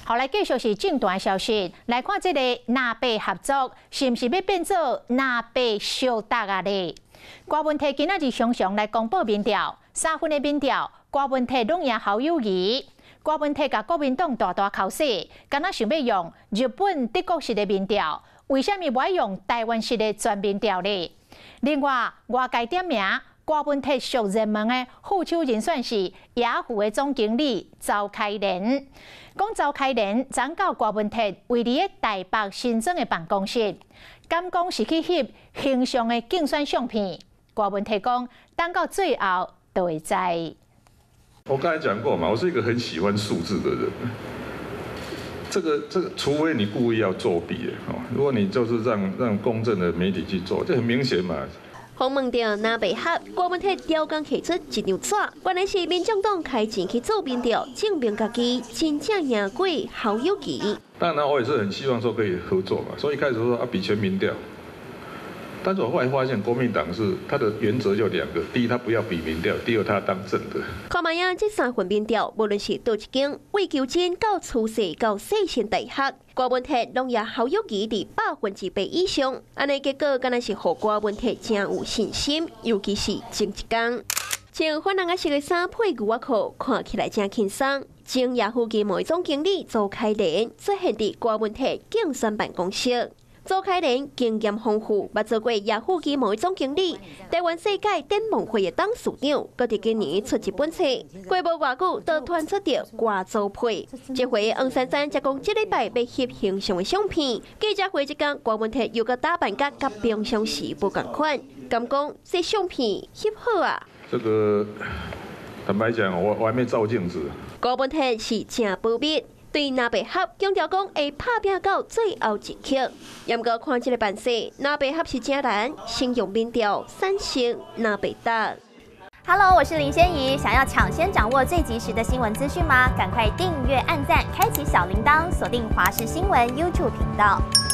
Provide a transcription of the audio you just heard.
后来继续是正段消息，来看这个南北合作是毋是要变做南北相搭啊咧？郭文摕今仔日常常来公布民调，3份的民调，郭文摕拢赢侯友宜。郭文摕甲国民党大口水，敢若想要用日本、德国式的民调，为什么不爱用台湾式的全民调呢？另外，外界点名郭文摕上热门的副手人选是雅虎的总经理赵开莲。讲赵开莲转到郭文摕位于台北新庄的办公室，敢讲是去翕形象的竞选相片。郭文摕讲，等到最后就会知。 我刚才讲过嘛，我是一个很喜欢数字的人。这个，除非你故意要作弊哦，如果你就是让公正的媒体去做，这很明显嘛。 访问到南北合，郭文摕调工提出一张纸，原来是民众党开钱去做民调，证明家己真正赢过侯友宜。 当然，我也是很希望说可以合作嘛，所以一开始说比全民调。但是我后来发现，国民党是它的原则就2个：第一，他不要比民调；第二，他要当正的。 看卖啊，这3份民调，无论是倒一间，为求真到出世到细线大学，郭文摕拢赢侯友宜伫100%以上。安尼结果，敢若是互郭文摕真有信心，尤其是前一天，穿粉红色的衫配牛仔裤，看起来真轻松。前雅虎基贸总经理周开莲出现伫郭文摕竞选办公室。周开莲经验丰富，捌做过雅虎基贸总经理、台湾世界展望会的董事长，搁伫今年出一本册，过无偌久，就传出着郭周配。这回黄珊珊才讲，这礼拜要翕形象的相片。记者会一天，郭文摕又搁打扮甲平常时不共款，敢讲这相片翕好啊？ 这个坦白讲，我还没照镜子。 郭文摕是真保密。对南北合强调讲会拍拼到最后一刻，不过看这个办势，南北合是真难，先用民调3胜南北大。 Hello， 我是林仙怡，想要抢先掌握最及时的新闻资讯吗？赶快订阅、按赞、开启小铃铛，锁定华视新闻 YouTube 频道。